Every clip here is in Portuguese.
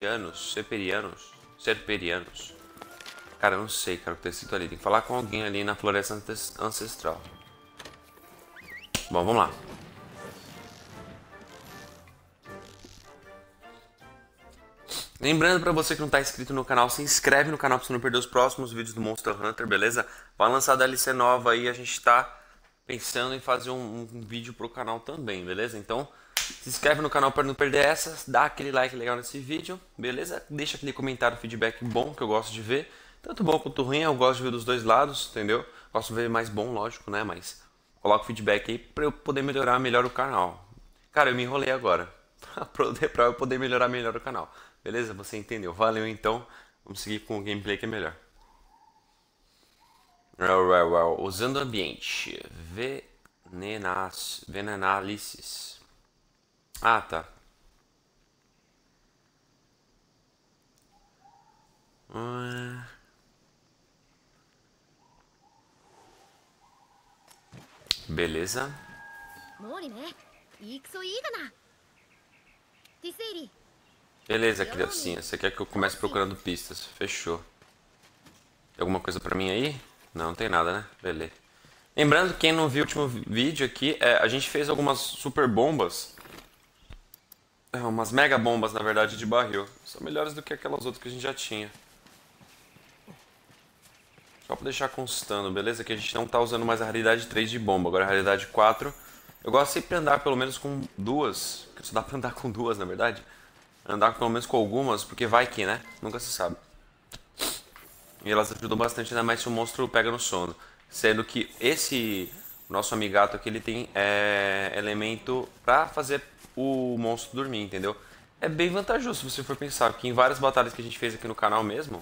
Serperianos. Cara, eu não sei, cara, o que tá escrito ali. Tem que falar com alguém ali na floresta ancestral. Bom, vamos lá. Lembrando pra você que não tá inscrito no canal, se inscreve no canal pra você não perder os próximos vídeos do Monster Hunter, beleza? Vai lançar DLC nova aí, a gente tá pensando em fazer um vídeo pro canal também, beleza? Então, se inscreve no canal para não perder essas, dá aquele like legal nesse vídeo, beleza? Deixa aquele comentário, feedback bom que eu gosto de ver. Tanto bom quanto ruim, eu gosto de ver dos dois lados, entendeu? Gosto de ver mais bom, lógico, né? Mas coloca o feedback aí pra eu poder melhorar melhor o canal. Cara, eu me enrolei agora. Pra eu poder melhorar melhor o canal. Beleza? Você entendeu? Valeu então. Vamos seguir com o gameplay que é melhor. Usando o ambiente. Venenálisis. Ah, tá. Beleza. Beleza, criancinha. Você quer que eu comece procurando pistas? Fechou. Tem alguma coisa pra mim aí? Não, não tem nada, né? Beleza. Lembrando, quem não viu o último vídeo aqui, a gente fez algumas super bombas. Umas mega bombas, na verdade, de barril. São melhores do que aquelas outras que a gente já tinha. Só pra deixar constando, beleza? Que a gente não tá usando mais a raridade 3 de bomba. Agora a raridade 4. Eu gosto sempre de andar pelo menos com duas. Porque só dá pra andar com duas, na verdade. Andar pelo menos com algumas, porque vai que, né? Nunca se sabe. E elas ajudam bastante, ainda mais se o monstro pega no sono. Sendo que esse nosso amigato aqui, ele tem elemento pra fazer o monstro dormir, entendeu? É bem vantajoso se você for pensar, porque em várias batalhas que a gente fez aqui no canal mesmo,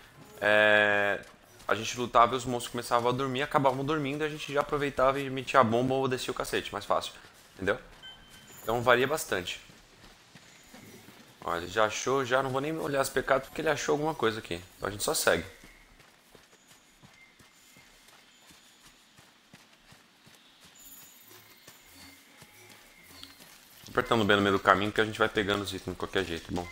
a gente lutava e os monstros começavam a dormir, acabavam dormindo e a gente já aproveitava e metia a bomba ou descia o cacete, mais fácil, entendeu? Então varia bastante. Ó, ele já achou, já não vou nem olhar os pecados porque ele achou alguma coisa aqui. Então a gente só segue. Apertando bem no meio do caminho que a gente vai pegando os itens de qualquer jeito, bom.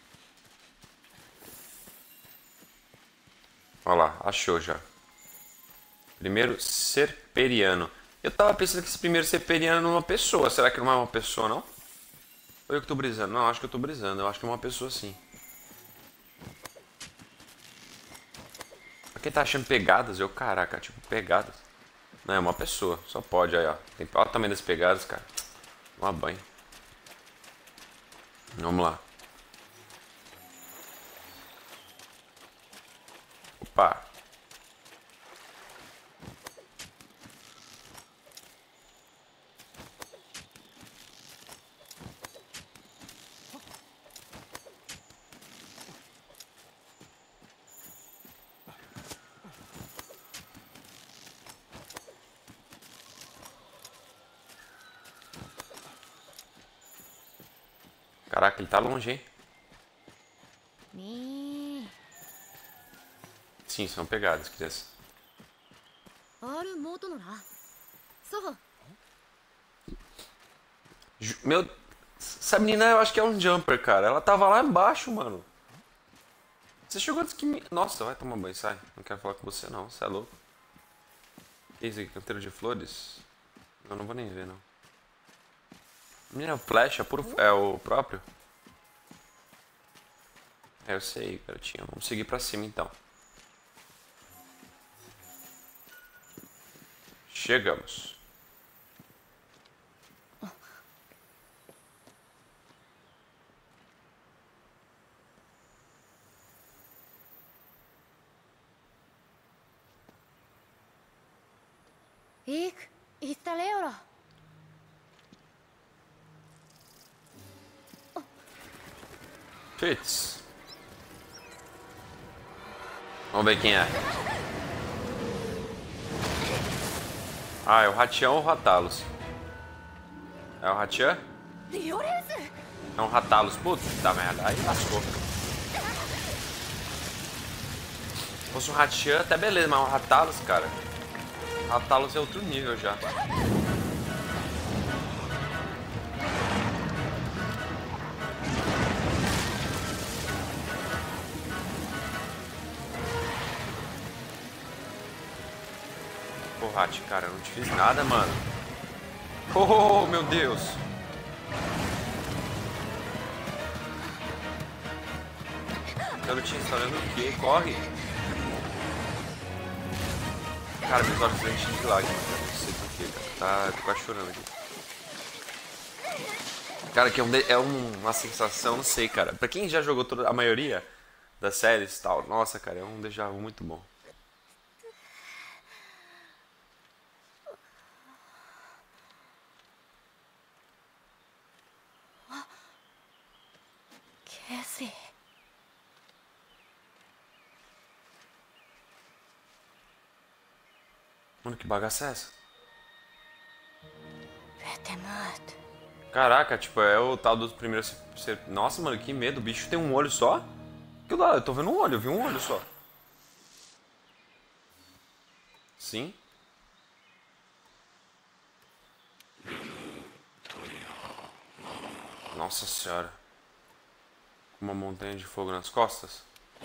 Olha lá, achou já. Primeiro serperiano. Eu tava pensando que esse primeiro serperiano é uma pessoa. Será que não é uma pessoa, não? Ou eu que tô brisando? Não, acho que eu tô brisando. Eu acho que é uma pessoa sim. Quem tá achando pegadas? Eu, caraca, tipo, pegadas. Não, é uma pessoa. Só pode, aí, ó. Olha o tamanho das pegadas, cara. Toma banho. Vamos lá. Opa. Caraca, ele tá longe, hein? Sim, são pegadas, criança. Meu... Essa menina eu acho que é um jumper, cara. Ela tava lá embaixo, mano. Você chegou antes que me... Nossa, vai tomar banho, sai. Não quero falar com você, não. Você é louco. Que isso aqui? Canteiro de flores? Eu não vou nem ver, não. Menina, o Flash é o próprio? É, eu sei, garotinho. Vamos seguir pra cima, então. Chegamos. Putz. Vamos ver quem é. Ah, é o Hatian ou o Ratalos? É o Hatian? É um Ratalos. Puta merda, aí lascou. Se fosse um Hatian, até beleza, mas um Ratalos, cara. Ratalos é outro nível já. Ô, Hat, cara, eu não te fiz nada, mano. Oh, meu Deus. Garotinho, você tá olhando o quê? Corre. Cara, meus olhos enchem de lágrimas, cara. Não sei porquê, cara. Tá, eu tô quase chorando aqui. Cara, que uma sensação, não sei, cara. Pra quem já jogou a maioria das séries e tal, nossa, cara, é um déjà vu muito bom. Cassie. Mano, que bagaça é essa? Vetemut. Caraca, tipo, é o tal dos primeiros... Nossa, mano, que medo. O bicho tem um olho só? Que lá, eu tô vendo um olho, eu vi um olho só. Sim. Nossa senhora. Uma montanha de fogo nas costas?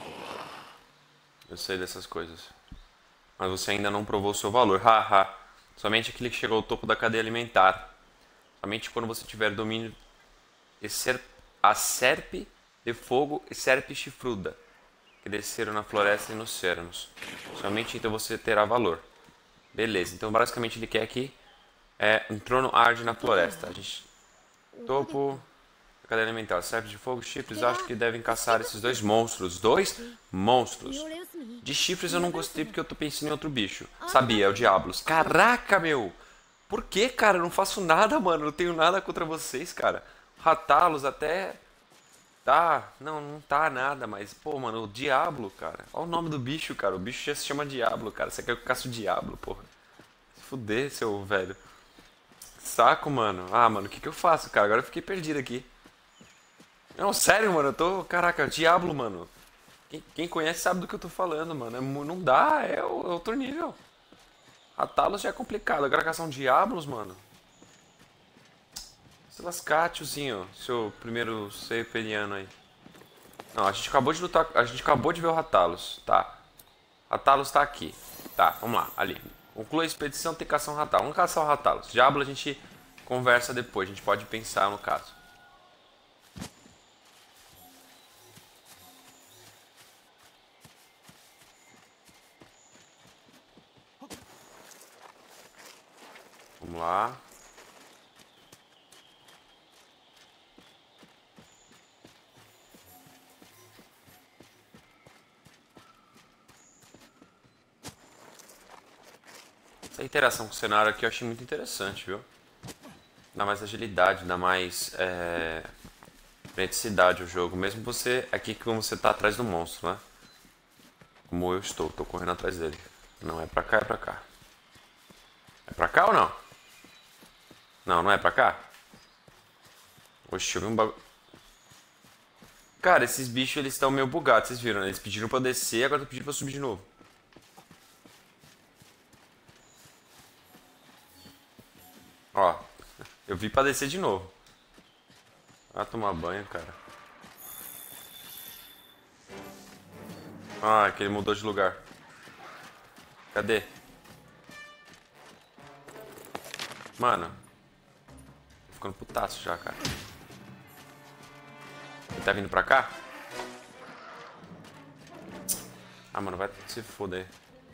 Eu sei dessas coisas. Mas você ainda não provou o seu valor. Haha. Somente aquele que chegou ao topo da cadeia alimentar. Somente quando você tiver domínio a serpe de fogo e serpe chifruda, que desceram na floresta e nos céramos. Somente então você terá valor. Beleza, então basicamente ele quer que um trono arde na floresta. A gente... Topo da cadeia alimentar. Serpes de fogo, chifres, acho que devem caçar esses dois monstros. Dois monstros. De chifres eu não gostei porque eu tô pensando em outro bicho. Sabia, é o Diablos. Caraca, meu! Por que, cara? Eu não faço nada, mano. Eu não tenho nada contra vocês, cara. Ratalos até... Tá, não tá nada, mas... Pô, mano, o Diablo, cara. Olha o nome do bicho, cara. O bicho já se chama Diablo, cara. Você quer que eu caça o Diablo, porra. Se fuder, seu velho. Saco, mano. Ah, mano, o que eu faço, cara? Agora eu fiquei perdido aqui. Não, sério, mano. Eu tô... Caraca, Diablo, mano. Quem conhece sabe do que eu tô falando, mano. Não dá, é outro nível. A Talos já é complicado. Agora caçar um Diablos, mano. Se lascar, tiozinho. Seu primeiro Seiperiano aí. Não, a gente acabou de lutar. A gente acabou de ver o Ratalos. Tá. Ratalos tá aqui. Tá, vamos lá. Ali. Conclua a expedição, tem que caçar um Ratalos. Vamos caçar o Ratalos. Diablo a gente conversa depois. A gente pode pensar no caso. Vamos lá. Essa interação com o cenário aqui eu achei muito interessante, viu? Dá mais agilidade, dá mais praticidade ao jogo. Mesmo você aqui como você tá atrás do monstro, né? Como eu estou, tô correndo atrás dele. Não é pra cá, é pra cá. É pra cá ou não? Não, não é pra cá? Oxe, eu vi um bagulho. Cara, esses bichos eles estão meio bugados, vocês viram, né? Eles pediram pra eu descer, agora estão pedindo pra eu subir de novo. Ó, eu vi pra descer de novo. Ah, tomar banho, cara. Ah, é que ele mudou de lugar. Cadê? Mano. Tô ficando putaço já, cara. Ele tá vindo pra cá? Ah, mano, vai se foder.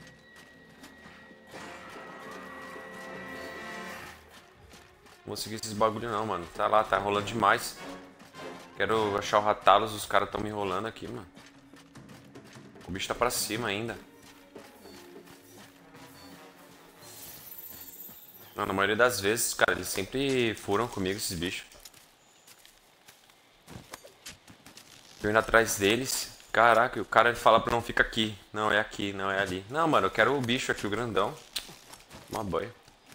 Não vou seguir esses bagulho não, mano. Tá lá, tá rolando demais. Quero achar o Ratalos, os caras tão me enrolando aqui, mano. O bicho tá pra cima ainda. Não, na maioria das vezes, cara, eles sempre furam comigo, esses bichos. Eu indo atrás deles. Caraca, o cara fala pra não ficar aqui. Não, é aqui, não é ali. Não, mano, eu quero o bicho aqui, o grandão. Uma banho.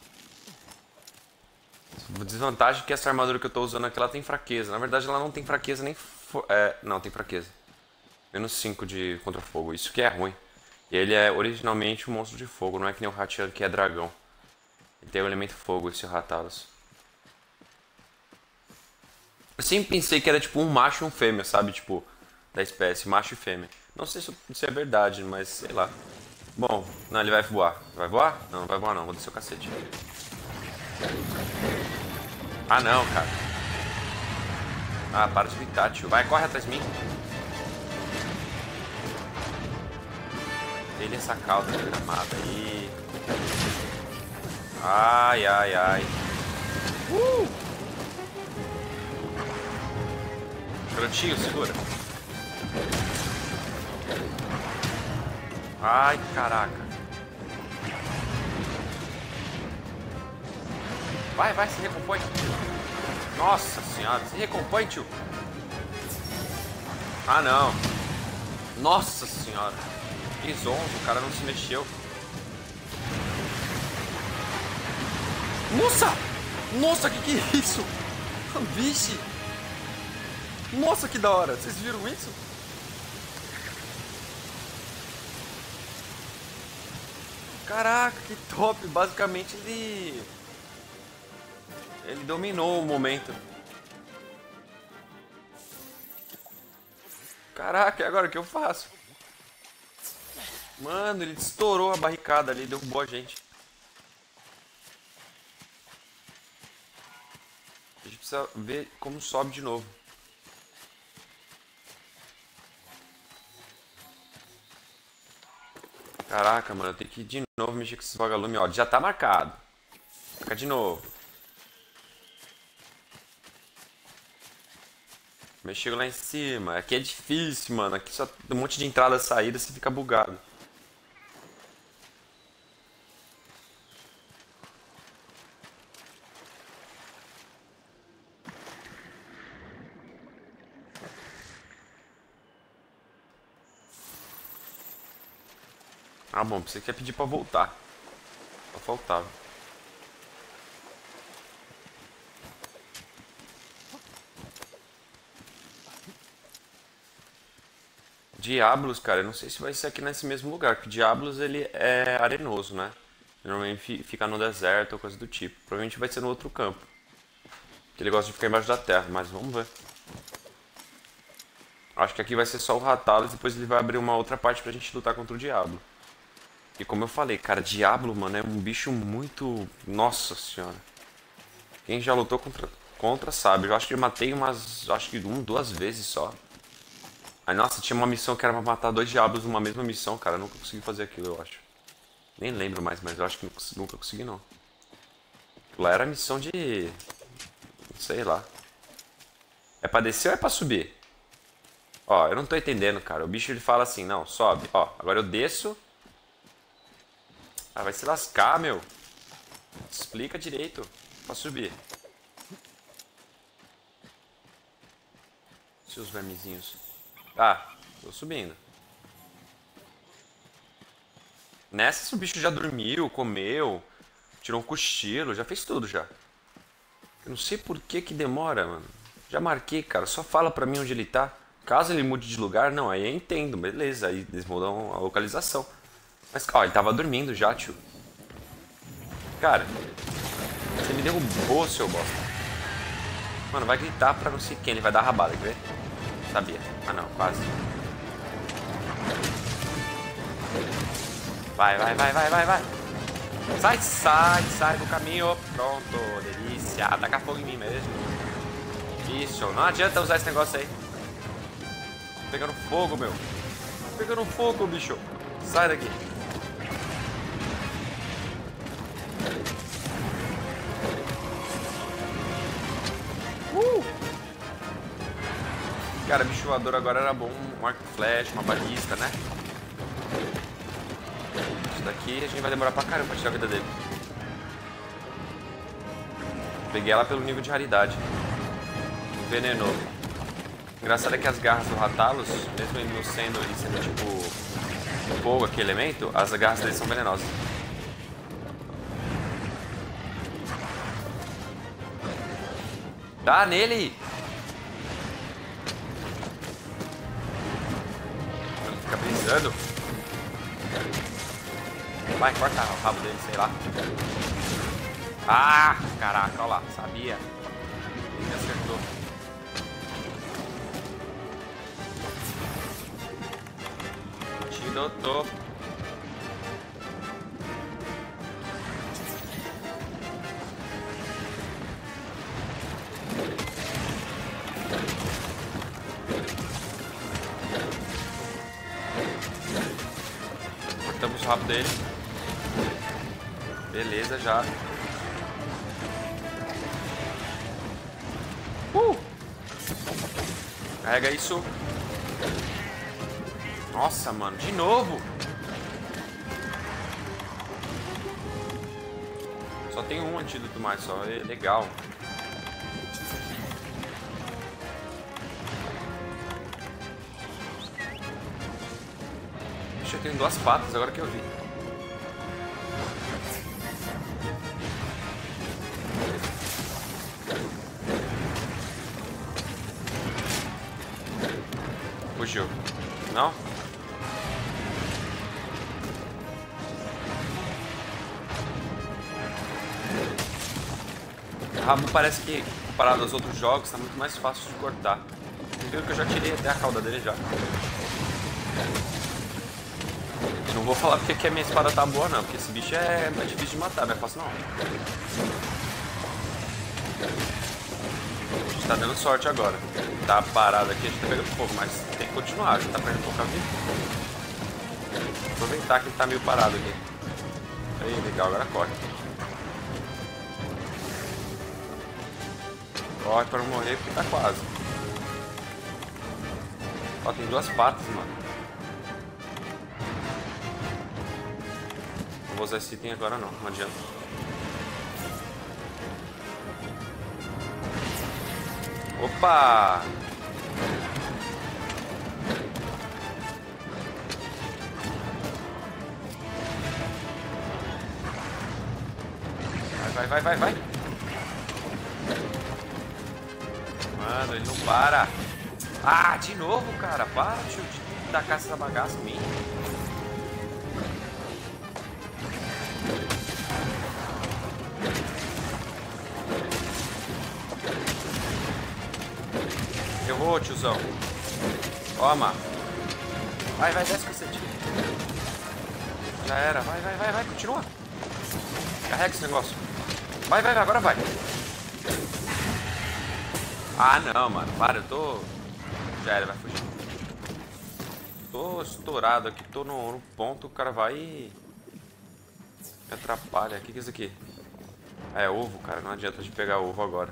A desvantagem é que essa armadura que eu tô usando aqui, ela tem fraqueza. Na verdade, ela não tem fraqueza nem... não, tem fraqueza. Menos 5 de contra fogo. Isso que é ruim. E ele é originalmente um monstro de fogo. Não é que nem o Hatian que é dragão. Ele tem o elemento fogo, esse Ratalos. Eu sempre pensei que era tipo um macho e um fêmea, sabe? Tipo, da espécie, macho e fêmea. Não sei se isso é verdade, mas sei lá. Bom, não, ele vai voar. Vai voar? Não, não vai voar não, vou descer o cacete. Ah não, cara. Ah, para de gritar, tio. Vai, corre atrás de mim. Ele essa cauda gramada aí. Ai, ai, ai. Prontinho, segura. Ai, caraca. Vai, vai, se recompõe. Nossa senhora, se recompõe, tio. Ah, não. Nossa senhora. Que zonzo, o cara não se mexeu. Nossa! Nossa, que é isso? Vixe! Nossa, que da hora! Vocês viram isso? Caraca, que top! Basicamente ele dominou o momento. Caraca, e agora o que eu faço? Mano, ele estourou a barricada ali, derrubou a gente. A gente precisa ver como sobe de novo. Caraca, mano, eu tenho que ir de novo mexer com esses vagalumes. Ó, já tá marcado. Marca de novo. Mas chego lá em cima. Aqui é difícil, mano. Aqui só tem um monte de entrada e saída, você fica bugado. Ah, bom, você quer pedir pra voltar. Só faltava. Diablos, cara, eu não sei se vai ser aqui nesse mesmo lugar, porque Diablos ele é arenoso, né? Normalmente fica no deserto ou coisa do tipo. Provavelmente vai ser no outro campo. Que ele gosta de ficar embaixo da terra, mas vamos ver. Acho que aqui vai ser só o Ratalos e depois ele vai abrir uma outra parte pra gente lutar contra o Diablo. E como eu falei, cara, Diablo, mano, é um bicho muito... Nossa senhora. Quem já lutou contra sabe. Eu acho que eu matei umas... Acho que duas vezes só. Aí, nossa, tinha uma missão que era pra matar 2 diabos numa mesma missão, cara. Eu nunca consegui fazer aquilo, eu acho. Nem lembro mais, mas eu acho que nunca consegui, não. Lá era missão de... Sei lá. É pra descer ou é pra subir? Ó, eu não tô entendendo, cara. O bicho ele fala assim, não, sobe. Ó, agora eu desço. Ah, vai se lascar, meu. Explica direito pra subir. Seus vermezinhos. Ah, tô subindo. Nessa o bicho já dormiu, comeu, tirou um cochilo, já fez tudo já. Eu não sei por que que demora, mano. Já marquei, cara. Só fala pra mim onde ele tá. Caso ele mude de lugar, não, aí eu entendo, beleza. Aí eles mudam a localização. Mas, ó, ele tava dormindo já, tio. Cara, você me derrubou, seu bosta. Mano, vai gritar pra não sei quem. Ele vai dar rabada, quer ver? Sabia. Ah, não, quase. Vai, vai, vai, vai, vai, vai. Sai, sai, sai do caminho. Pronto, delícia. Taca fogo em mim mesmo. Isso, não adianta usar esse negócio aí. Tô pegando fogo, meu. Tô pegando fogo, bicho. Sai daqui. Cara, bicho voador agora era bom. Um arco e flecha, uma balista, né? Isso daqui a gente vai demorar pra caramba pra tirar a vida dele. Peguei ela pelo nível de raridade. Envenenou. Engraçado é que as garras do Ratalos, mesmo ele sendo tipo fogo, aquele elemento, as garras dele são venenosas. Dá nele! Ele fica brisando. Vai, corta o rabo dele, sei lá. Ah, caraca, olha lá, sabia. Ele me acertou. Antídoto. Acertamos o rabo dele. Beleza, já. Carrega isso. Nossa, mano, de novo. Só tem um antídoto mais, só. É legal. Deixa eu ter 2 patas, agora que eu vi. Fugiu. Não? O rabo parece que, comparado aos outros jogos, tá muito mais fácil de cortar. Viu que eu já tirei até a cauda dele já. Eu não vou falar porque que a minha espada tá boa não, porque esse bicho é difícil de matar, não é fácil não. A gente tá dando sorte agora. Tá parado aqui, a gente tá pegando fogo, mas tem que continuar, a gente tá perdendo pouca vida. Aproveitar que ele tá meio parado aqui. Aí, legal, agora corre. Corre pra não morrer porque tá quase. Ó, tem 2 patas, mano. Não vou usar esse item agora não adianta. Opa! Vai. Mano, ele não para. Ah, de novo, cara. Para de tacar essa bagaça em mim. Eu vou, tiozão. Toma. Vai, desce, cacete. Já era. Vai, continua. Carrega esse negócio. Vai, agora vai. Ah, não, mano. Para, eu tô... Já era, vai fugir. Tô estourado aqui, tô no ponto, o cara vai e... Me atrapalha. O que é isso aqui? É ovo, cara. Não adianta de pegar ovo agora.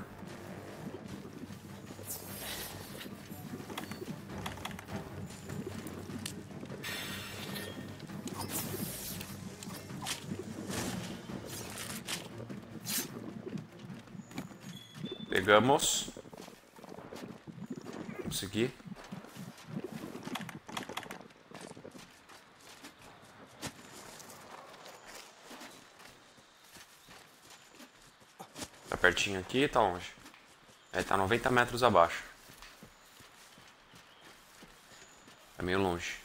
Pegamos. Consegui. Tá pertinho aqui, tá longe. É, tá 90 metros abaixo. Tá meio longe.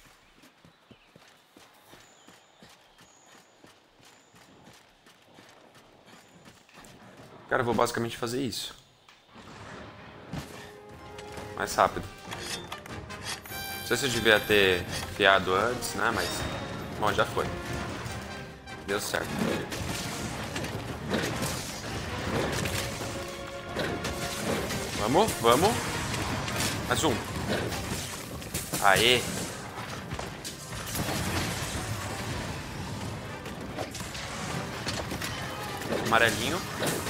Cara, eu vou basicamente fazer isso. Mais rápido. Não sei se eu devia ter fiado antes, né? Mas... Bom, já foi. Deu certo. Vamos. Mais um. Aê. Amarelinho.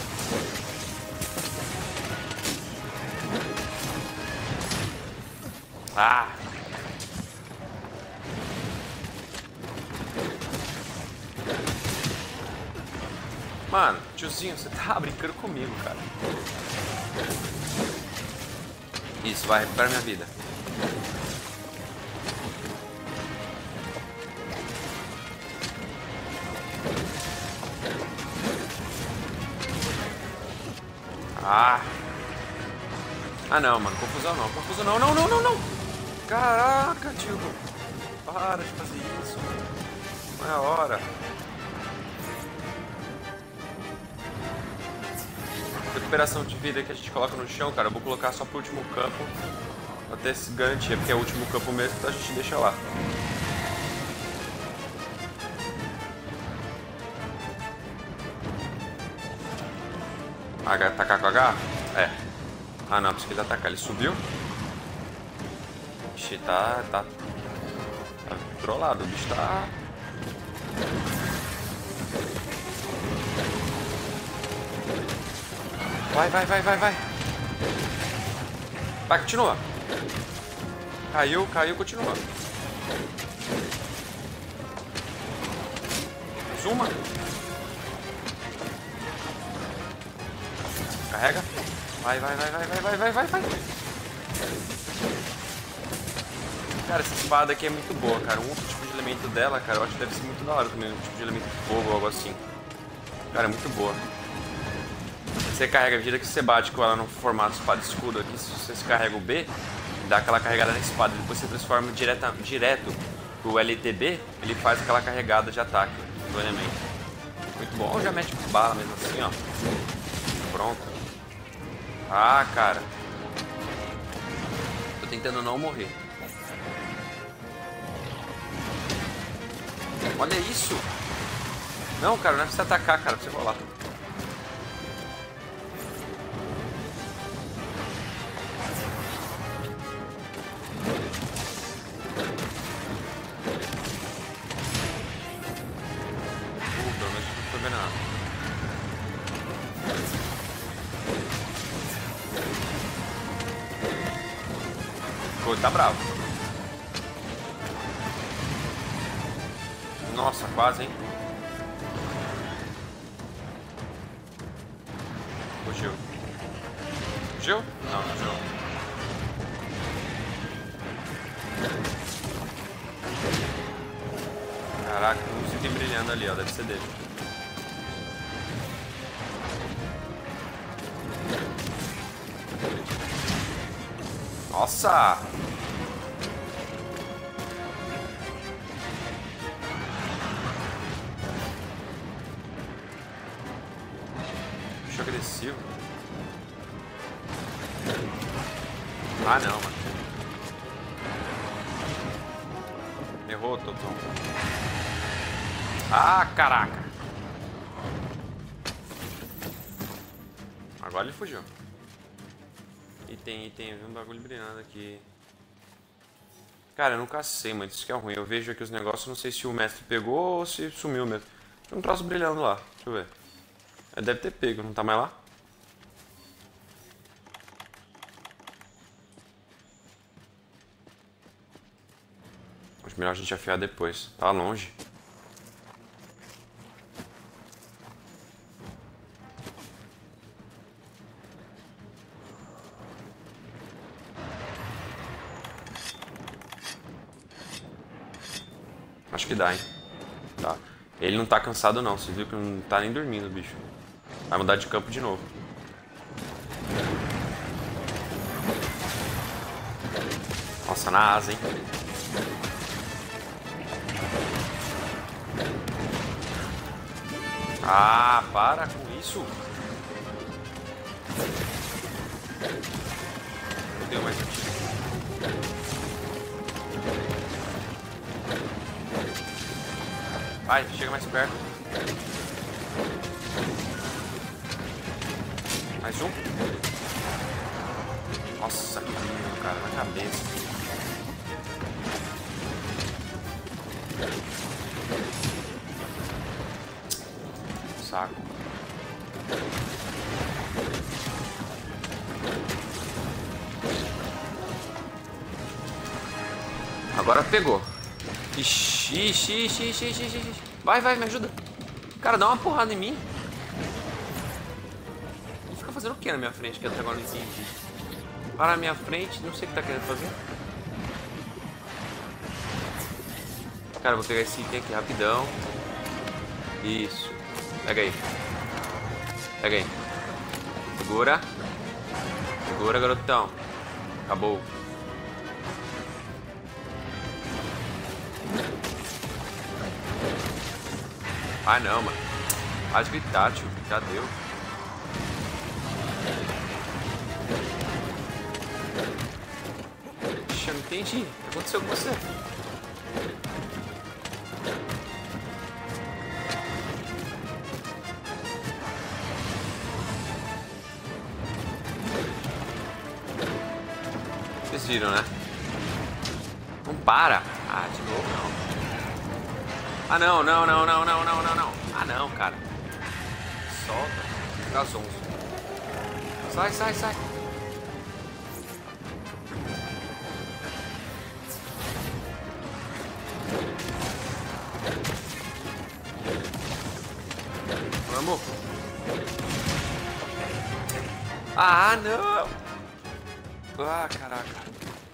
Ah! Mano, tiozinho, você tá brincando comigo, cara. Isso, vai, recupera minha vida. Ah! Ah não, mano, confusão não. Não! Caraca, tio. Para de fazer isso. Não é a hora. Recuperação de vida que a gente coloca no chão, cara, eu vou colocar só pro último campo. Até se garantir, porque é o último campo mesmo, então a gente deixa lá. Atacar com H? É. Ah não, precisa atacar. Ele subiu. Ixi, tá trollado. O bicho tá Vai, vai, vai, vai, vai. Vai, continua. Caiu, caiu, continua. Mais uma. Carrega. Vai, vai, vai, vai, vai, vai, vai, vai, vai. Cara, essa espada aqui é muito boa, cara. Um outro tipo de elemento dela, cara, eu acho que deve ser muito da hora também. Um tipo de elemento de fogo ou algo assim. Cara, é muito boa. Você carrega, à medida que você bate com ela no formato espada e escudo aqui, se você carrega o B, dá aquela carregada na espada. Depois você transforma direto pro LTB, ele faz aquela carregada de ataque do elemento. Muito bom. Ou já mete bala mesmo assim, ó. Pronto. Ah, cara. Tô tentando não morrer. Olha isso. Não, cara, não é pra você atacar, cara, pra você rolar. Pelo menos não tô vendo nada. Pô, tá bravo. Nossa, quase, hein? Fugiu. Fugiu? Não, não fugiu. Caraca, tem um item brilhando ali, ó. Deve ser dele. Nossa! Bicho agressivo. Ah, não, mano. Errou, Totão. Ah, caraca. Agora ele fugiu. Item, vi um bagulho brilhando aqui. Cara, eu nunca sei, mano. Isso que é ruim. Eu vejo aqui os negócios, não sei se o mestre pegou ou se sumiu mesmo. Tem um troço brilhando lá. Deixa eu ver. Deve ter pego, não tá mais lá? Acho melhor a gente afiar depois. Tá longe. Acho que dá, hein? Tá. Ele não tá cansado não, você viu que não tá nem dormindo, bicho. Vai mudar de campo de novo. Nossa, na asa, hein? Ah, para com isso. Não deu mais um tiro. Vai, chega mais perto. Mais um. Nossa, que lindo, cara, na cabeça. Saco. Agora pegou. Ixi, ixi, ixi, ixi, ixi, ixi. Vai, vai, me ajuda. Cara, dá uma porrada em mim. Ele fica fazendo o que na minha frente que até agora não entendi? Para na minha frente, não sei o que tá querendo fazer. Cara, eu vou pegar esse item aqui rapidão. Isso. Pega aí. Pega aí. Segura. Segura, garotão. Acabou. Ah, não, mano. Faz gritar, tio. Já deu. Ixi, eu não entendi. O que aconteceu com você? Vocês viram, né? Não para. Ah, de novo não. Ah, não, não, não, não, não, não, não, não. Ah, não, cara. Solta. Fica zonzo. Sai, sai, sai. Vamos. Ah, não. Ah, caraca.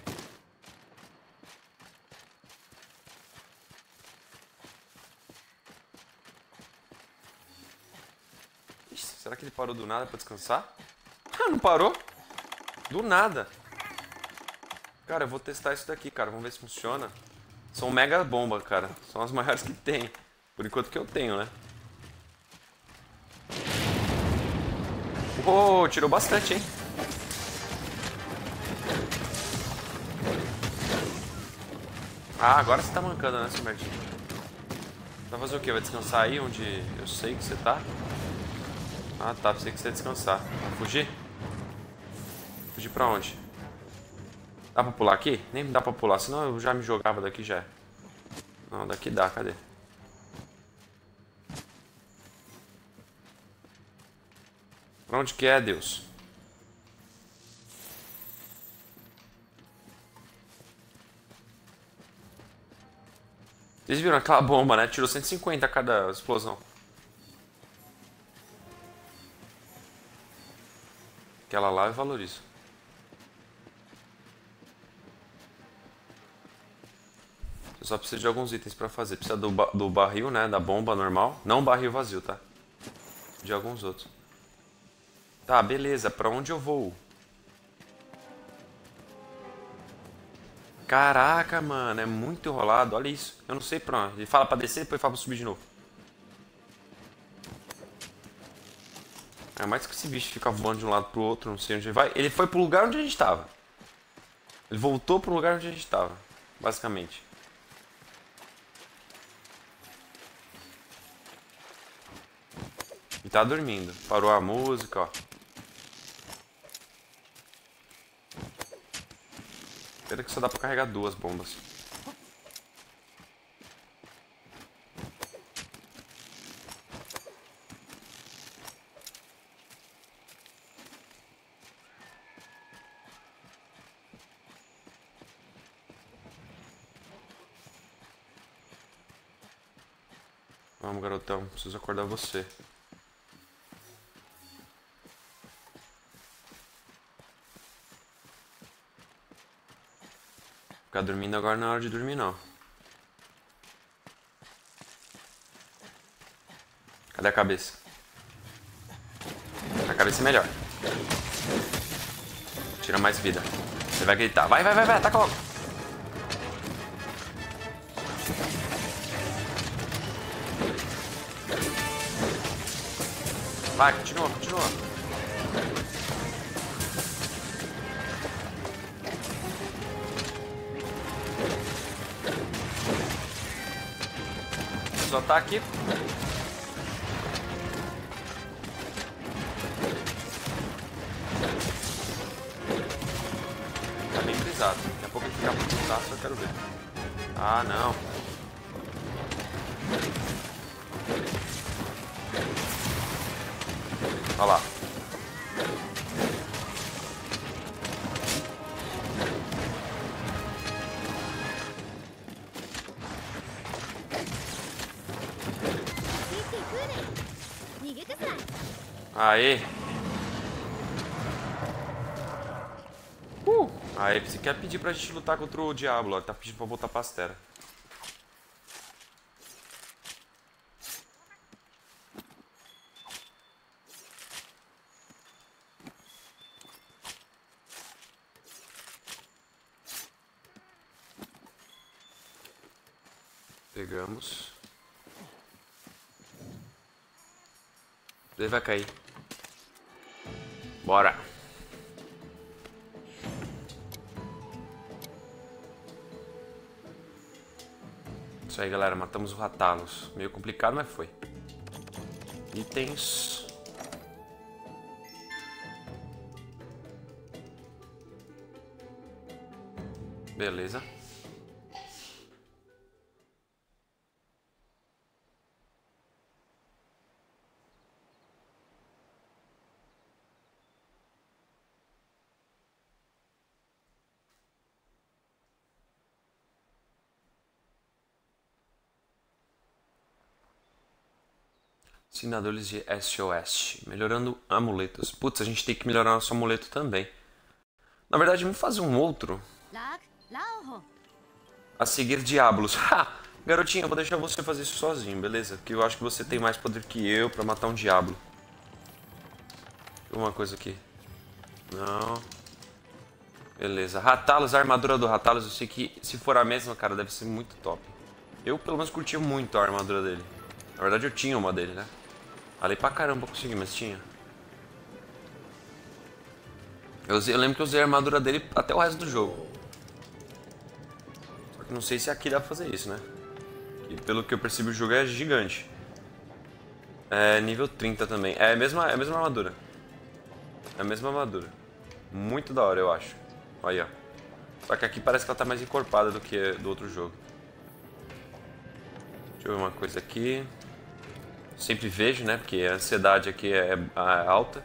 Ixi, será que ele parou do nada pra descansar? Ah, não parou? Do nada. Cara, eu vou testar isso daqui, cara. Vamos ver se funciona. São mega bomba, cara. São as maiores que tem. Por enquanto que eu tenho, né? Oh, tirou bastante, hein? Ah, agora você tá mancando, né, seu merdinho? Vai fazer o quê? Vai descansar aí onde eu sei que você tá? Ah, tá. Pensei que você ia descansar. Vai fugir? Fugir pra onde? Dá pra pular aqui? Nem dá pra pular, senão eu já me jogava daqui já. Não, daqui dá. Cadê? Pra onde que é, Deus? Vocês viram aquela bomba, né? Tirou 150 a cada explosão. Aquela lá eu valorizo. Você só precisa de alguns itens pra fazer. Precisa do barril, né? Da bomba normal. Não barril vazio, tá? De alguns outros. Tá, beleza. Pra onde eu vou? Caraca, mano. É muito enrolado. Olha isso. Eu não sei pra onde. Ele fala pra descer, depois fala pra subir de novo. É mais que esse bicho fica voando de um lado pro outro. Não sei onde ele vai. Ele foi pro lugar onde a gente tava. Ele voltou pro lugar onde a gente tava. Basicamente. E tá dormindo. Parou a música, ó. Pena que só dá pra carregar duas bombas. Vamos, garotão. Preciso acordar você. Ficar dormindo agora não é hora de dormir, não. Cadê a cabeça? A cabeça é melhor. Tira mais vida. Você vai gritar. Vai, vai, vai, vai. Ataca logo. Vai, continua, continua. Só tá aqui. Tá bem brisado. Daqui a pouco ele fica putaço, eu quero ver. Ah, não. Olha lá. Aê. Aí, você quer pedir pra gente lutar contra o Diablo, ó. Tá pedindo pra botar pastera. Pegamos. Ele vai cair. Bora. Isso aí, galera. Matamos o Ratalos. Meio complicado, mas foi. Itens. Beleza. Ensinadores de SOS. Melhorando amuletos. Putz, a gente tem que melhorar nosso amuleto também. Na verdade, vamos fazer um outro. A seguir Diablos. Ha! Garotinha, eu vou deixar você fazer isso sozinho, beleza? Porque eu acho que você tem mais poder que eu pra matar um diabo. Uma coisa aqui. Não. Beleza. Ratalos, a armadura do Ratalos, eu sei que se for a mesma, cara, deve ser muito top. Eu, pelo menos, curtia muito a armadura dele. Na verdade, eu tinha uma dele, né? Falei pra caramba pra conseguir, mas tinha. Eu lembro que eu usei a armadura dele até o resto do jogo. Só que não sei se aqui dá pra fazer isso, né? E pelo que eu percebi, o jogo é gigante. É nível 30 também. É a mesma armadura. É a mesma armadura. Muito da hora, eu acho. Olha, ó. Só que aqui parece que ela tá mais encorpada do que do outro jogo. Deixa eu ver uma coisa aqui. Sempre vejo, né? Porque a ansiedade aqui é alta.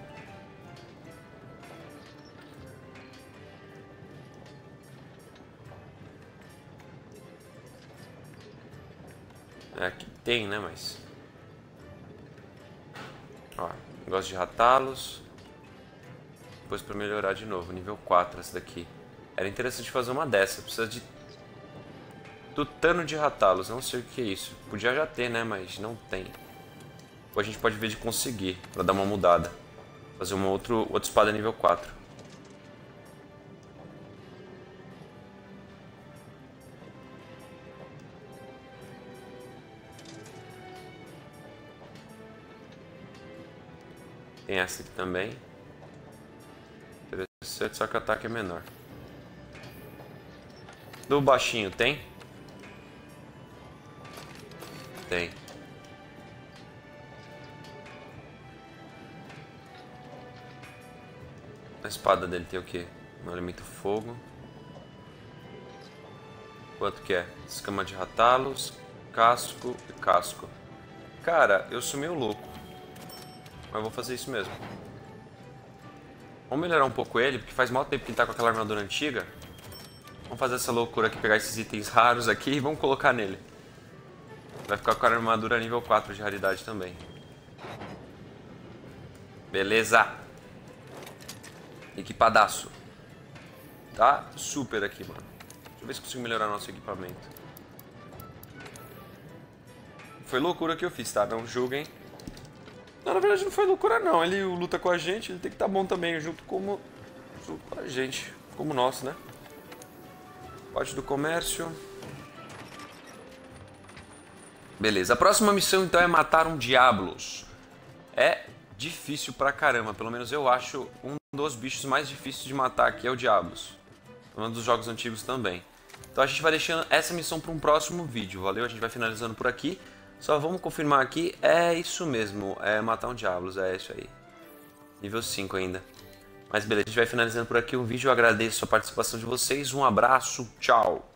Aqui tem, né? Mas... Ó, negócio de Ratalos. Depois pra melhorar de novo. Nível 4 essa daqui. Era interessante fazer uma dessa. Precisa de... Tutano de Ratalos. Não sei o que é isso. Podia já ter, né? Mas não tem. Ou a gente pode ver de conseguir. Pra dar uma mudada. Fazer uma outra espada nível 4. Tem essa aqui também. Interessante, só que o ataque é menor. Do baixinho tem? Tem. A espada dele tem o quê? Um elemento fogo. Quanto que é? Escama de Ratalos, casco e casco. Cara, eu sou meio louco. Mas eu vou fazer isso mesmo. Vamos melhorar um pouco ele, porque faz mal tempo que ele tá com aquela armadura antiga. Vamos fazer essa loucura aqui, pegar esses itens raros aqui e vamos colocar nele. Vai ficar com a armadura nível 4 de raridade também. Beleza. Equipadaço. Tá super aqui, mano. Deixa eu ver se consigo melhorar nosso equipamento. Foi loucura que eu fiz, tá? Não julguem. Não, na verdade não foi loucura não. Ele luta com a gente, ele tem que estar bom também, junto com a gente. Como nós, né? Parte do comércio. Beleza, a próxima missão então é matar um Diablos. É difícil pra caramba, pelo menos eu acho um dos bichos mais difíceis de matar aqui é o Diablos. Um dos jogos antigos também. Então a gente vai deixando essa missão para um próximo vídeo, valeu? A gente vai finalizando por aqui. Só vamos confirmar aqui, é isso mesmo, é matar um Diablos, é isso aí. Nível 5 ainda. Mas beleza, a gente vai finalizando por aqui o vídeo, eu agradeço a participação de vocês, um abraço, tchau!